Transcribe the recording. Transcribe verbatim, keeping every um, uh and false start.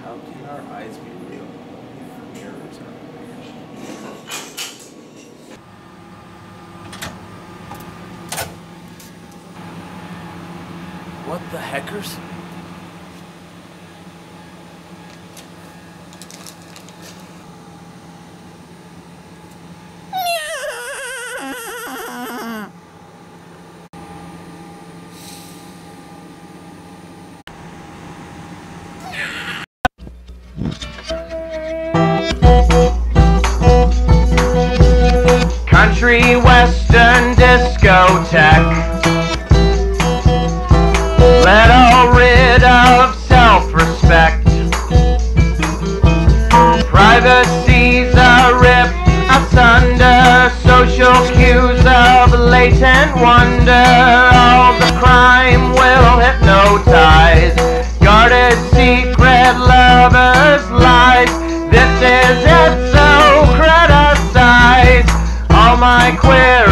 How can our eyes be real if mirrors are weird? What the heckers? Country western discotheque, let all rid of self-respect. Privacies are ripped asunder, social cues of latent wonder. All the crime will hypnotize, guarded secret lovers' lies. This is it, so criticize all my queer